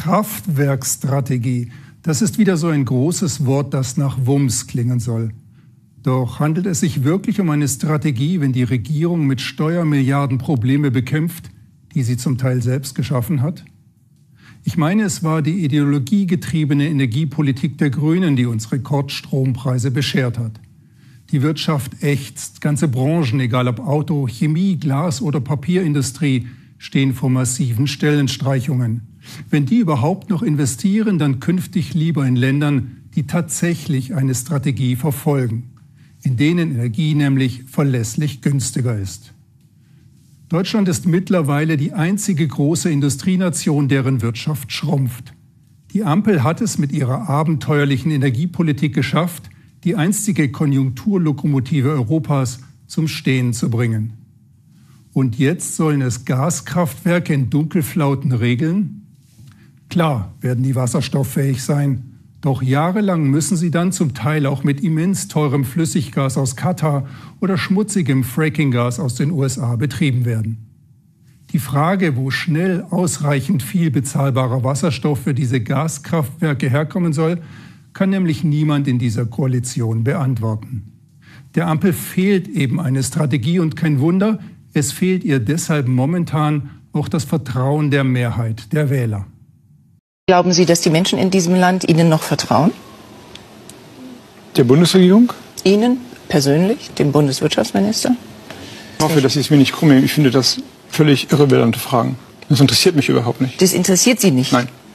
Kraftwerkstrategie, das ist wieder so ein großes Wort, das nach Wumms klingen soll. Doch handelt es sich wirklich um eine Strategie, wenn die Regierung mit Steuermilliarden Probleme bekämpft, die sie zum Teil selbst geschaffen hat? Ich meine, es war die ideologiegetriebene Energiepolitik der Grünen, die uns Rekordstrompreise beschert hat. Die Wirtschaft ächzt, ganze Branchen, egal ob Auto, Chemie, Glas oder Papierindustrie, stehen vor massiven Stellenstreichungen. Wenn die überhaupt noch investieren, dann künftig lieber in Ländern, die tatsächlich eine Strategie verfolgen, in denen Energie nämlich verlässlich günstiger ist. Deutschland ist mittlerweile die einzige große Industrienation, deren Wirtschaft schrumpft. Die Ampel hat es mit ihrer abenteuerlichen Energiepolitik geschafft, die einstige Konjunkturlokomotive Europas zum Stehen zu bringen. Und jetzt sollen es Gaskraftwerke in Dunkelflauten regeln? Klar werden die wasserstofffähig sein, doch jahrelang müssen sie dann zum Teil auch mit immens teurem Flüssiggas aus Katar oder schmutzigem Frackinggas aus den USA betrieben werden. Die Frage, wo schnell ausreichend viel bezahlbarer Wasserstoff für diese Gaskraftwerke herkommen soll, kann nämlich niemand in dieser Koalition beantworten. Der Ampel fehlt eben eine Strategie und kein Wunder, es fehlt ihr deshalb momentan auch das Vertrauen der Mehrheit der Wähler. Glauben Sie, dass die Menschen in diesem Land Ihnen noch vertrauen? Der Bundesregierung? Ihnen persönlich, dem Bundeswirtschaftsminister? Ich hoffe, dass Sie es mir nicht krumm nehmen. Ich finde das völlig irrelevante Fragen. Das interessiert mich überhaupt nicht. Das interessiert Sie nicht? Nein.